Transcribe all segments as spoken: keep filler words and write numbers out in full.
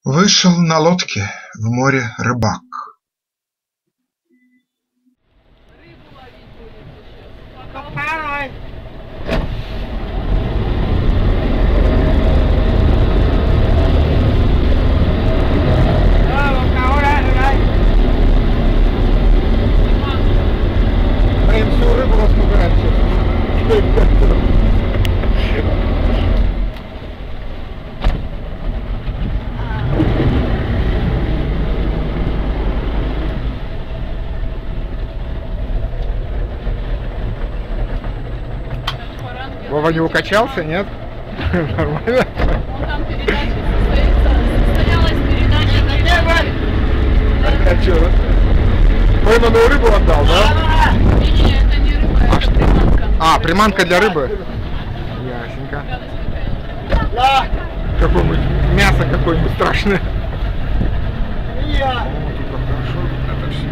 Вышел на лодке в море рыбак. Рыбу ловить будете сейчас. Покарай. А им всю рыбу распугать сейчас. Вова не укачался, нет? Нормально? Вон там передача состоится. Состоялась передача на Ютубе. А что? Пойманную рыбу отдал, да? Не-не, это не рыба, А это что? приманка. А, приманка для рыбы? Ясненько. Какое-нибудь мясо какое-нибудь страшное. О, тут так хорошо это все.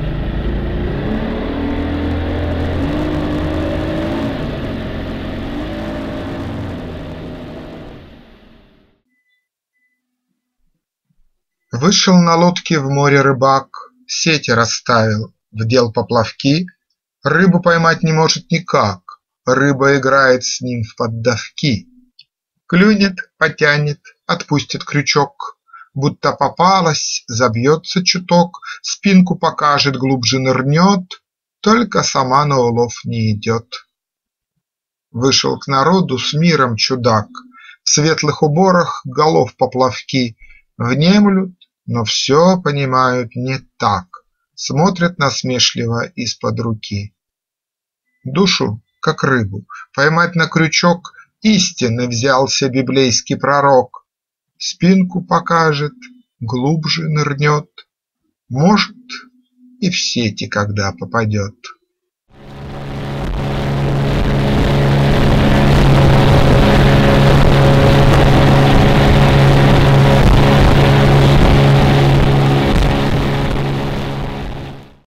Вышел на лодке в море рыбак, сети расставил, вдел поплавки, рыбу поймать не может никак, рыба играет с ним в поддавки. Клюнет, потянет, отпустит крючок, будто попалась, забьется чуток, спинку покажет, глубже нырнет, только сама на улов не идет. Вышел к народу с миром чудак, в светлых уборах голов поплавки, внемлют, но все понимают не так, смотрят насмешливо из-под руки. Душу, как рыбу, поймать на крючок истинно взялся библейский пророк. Спинку покажет, глубже нырнет, может, и в сети когда попадет.